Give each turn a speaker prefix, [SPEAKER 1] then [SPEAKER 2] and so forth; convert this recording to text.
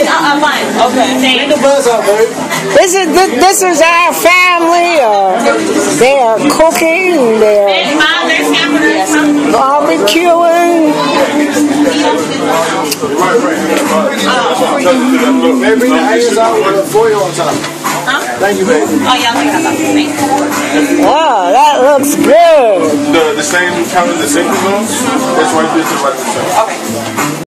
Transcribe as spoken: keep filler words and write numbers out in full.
[SPEAKER 1] Uh, fine. Okay.
[SPEAKER 2] Take the buzz out, baby.
[SPEAKER 3] This is this, this is our family. Uh, they are cooking. They are barbecuing.
[SPEAKER 2] Baby, bring the eyes out with a foil on top.
[SPEAKER 1] Huh?
[SPEAKER 2] Thank you, baby.
[SPEAKER 1] Oh, yeah, I'll take that.
[SPEAKER 3] Oh, that looks good.
[SPEAKER 4] The, the same counter the same as those? That's right, this is right.
[SPEAKER 1] Okay.